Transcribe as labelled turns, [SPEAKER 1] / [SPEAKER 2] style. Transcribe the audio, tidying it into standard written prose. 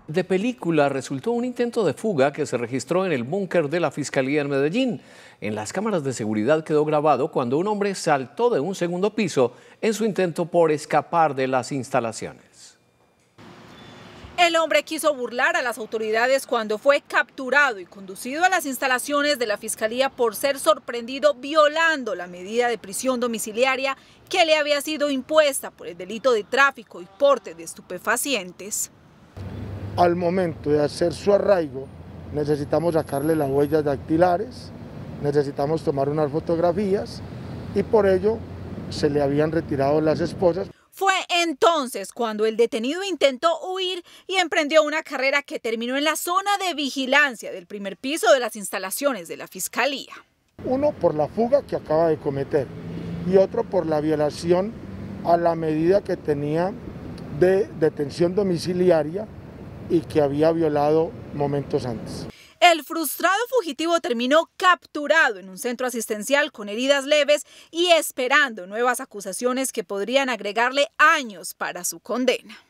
[SPEAKER 1] De película resultó un intento de fuga que se registró en el búnker de la Fiscalía en Medellín. En las cámaras de seguridad quedó grabado cuando un hombre saltó de un segundo piso en su intento por escapar de las instalaciones.
[SPEAKER 2] El hombre quiso burlar a las autoridades cuando fue capturado y conducido a las instalaciones de la Fiscalía por ser sorprendido violando la medida de prisión domiciliaria que le había sido impuesta por el delito de tráfico y porte de estupefacientes.
[SPEAKER 3] Al momento de hacer su arraigo, necesitamos sacarle las huellas dactilares, necesitamos tomar unas fotografías y por ello se le habían retirado las esposas.
[SPEAKER 2] Fue entonces cuando el detenido intentó huir y emprendió una carrera que terminó en la zona de vigilancia del primer piso de las instalaciones de la Fiscalía.
[SPEAKER 3] Uno por la fuga que acaba de cometer y otro por la violación a la medida que tenía de detención domiciliaria y que había violado momentos antes.
[SPEAKER 2] El frustrado fugitivo terminó capturado en un centro asistencial con heridas leves y esperando nuevas acusaciones que podrían agregarle años para su condena.